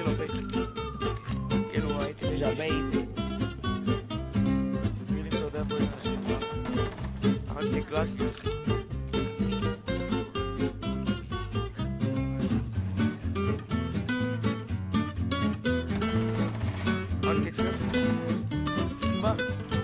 lo fake. כאילו הייתי בז'בית. תגיד לי אם אתה יודע פה איזה אנשים. הרגתי קלאסיות. הרגתי צפיר. מה?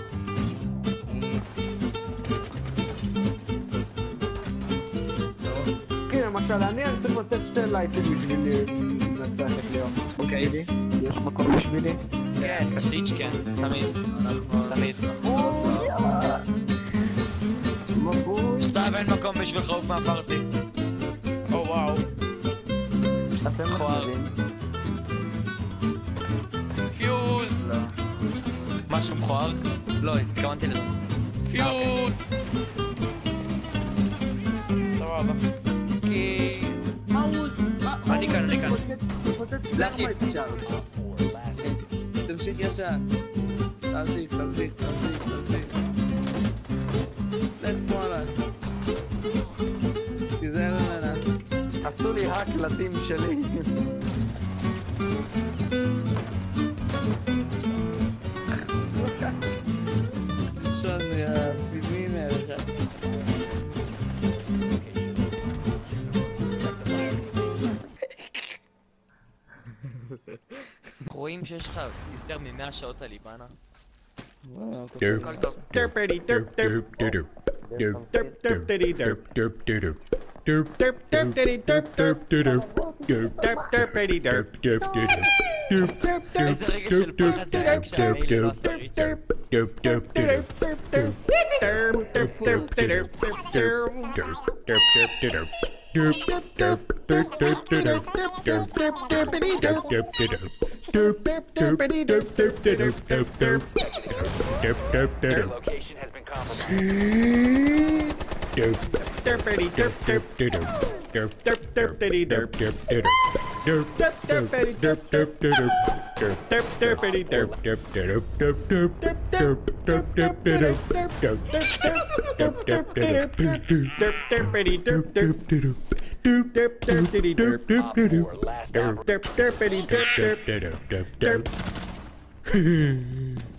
כן, למשל, אני צריך לתת 2 לייטים בשבילי לנצח את ליאון. אוקיי. יש מקום בשבילי? כן. בסיץ' כן, תמיד. תמיד. סתיו אין מקום בשבילך עוף מהפארטי. או וואו. אתם מחמדים. פיוז. משהו מכוער? לא, התכוונתי לזה. פיוז. סבבה. כי... אני כאן. פוצץ למה את השאר? תמשיך ישר. תזיז. לך שמאלה. תיזהר ממנה. עשו לי האק לטים שלי. ראשון מהפימינר. רואים שיש לך יותר מ100 שעות על ליבנה. הכל טוב. איזה רגע של פחד זה היה כשאני לא עשה ריצ'ר. Their location has been compromised. Derp